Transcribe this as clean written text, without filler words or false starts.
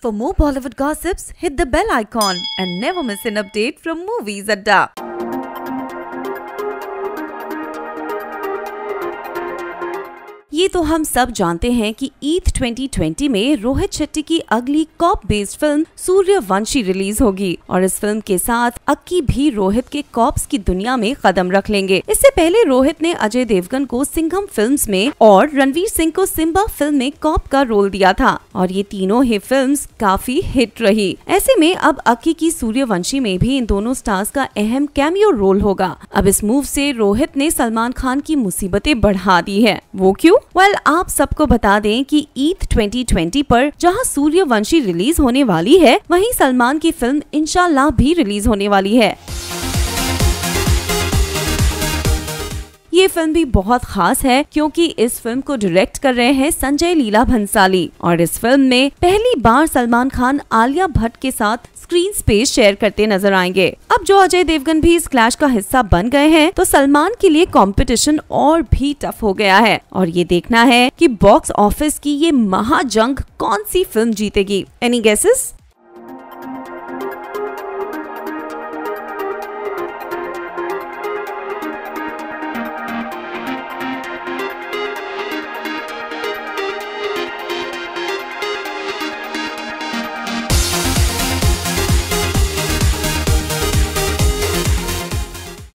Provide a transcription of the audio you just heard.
For more Bollywood gossips, hit the bell icon and never miss an update from Movies Adda. ये तो हम सब जानते हैं कि ईद 2020 में रोहित शेट्टी की अगली cop based film Sooryavanshi release होगी और इस फिल्म के साथ अक्की भी रोहित के कॉप्स की दुनिया में कदम रख लेंगे। इससे पहले रोहित ने अजय देवगन को सिंघम फिल्म्स में और रणवीर सिंह को सिम्बा फिल्म में कॉप का रोल दिया था और ये तीनों ही फिल्म्स काफी हिट रही। ऐसे में अब अक्की की सूर्यवंशी में भी इन दोनों स्टार्स का अहम कैमियो रोल होगा। अब इस मूव से रोहित ने सलमान खान की मुसीबतें बढ़ा दी है। वो क्यों? आप सबको बता दें कि ईद 2020 पर जहां सूर्यवंशी रिलीज होने वाली है, वहीं सलमान की फिल्म इंशाल्लाह भी रिलीज होने वाली है। ये फिल्म भी बहुत खास है क्योंकि इस फिल्म को डायरेक्ट कर रहे हैं संजय लीला भंसाली और इस फिल्म में पहली बार सलमान खान आलिया भट्ट के साथ स्क्रीन स्पेस शेयर करते नजर आएंगे। अब जो अजय देवगन भी इस क्लैश का हिस्सा बन गए हैं, तो सलमान के लिए कंपटीशन और भी टफ हो गया है और ये देखना है कि बॉक्स ऑफिस की ये महाजंग कौन सी फिल्म जीतेगी। Any guesses?